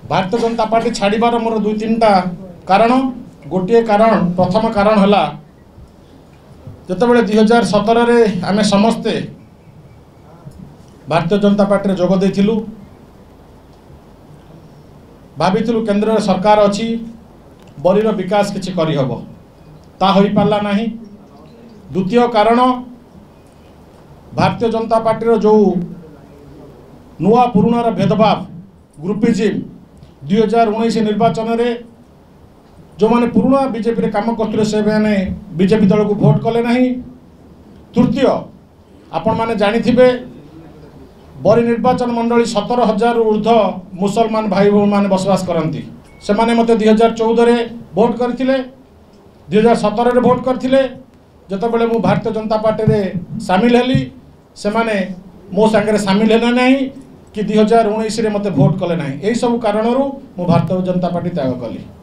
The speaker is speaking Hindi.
भारतीय जनता पार्टी छाड़बार मोर दुई तीन टा कारण। गोटे कारण प्रथम कारण है जितेबाला 2017 आम समस्ते भारतीय जनता पार्टी जोग देइथिलु भाविथिलु केंद्र सरकार अच्छी बरीर विकास किछि करि हबो ता होई पारला नाही। द्वितीय कारण भारतीय जनता पार्टी जो नुआ पुराणार भेदभाव ग्रुपिजिम 2019 निर्वाचन रे जो माने पुराना बीजेपी रे काम करथुले से माने बीजेपी दल को भोट कले नहीं। तृतीय आपण माने जानिथिबे बरी निर्वाचन मंडली 17,000 ऊर्ध्व मुसलमान भाई भौणी माने बसवास करती से माने मते 2014 रे भोट करथिले 2017 रे भोट करथिले जतबेले मु भारतीय जनता पार्टी रे शामिल हेली से माने मो संगे शामिल हेले नहीं कि 2019 रे मते भोट कले नहीं। यही सब कारणरू मु भारतीय जनता पार्टी त्याग कली।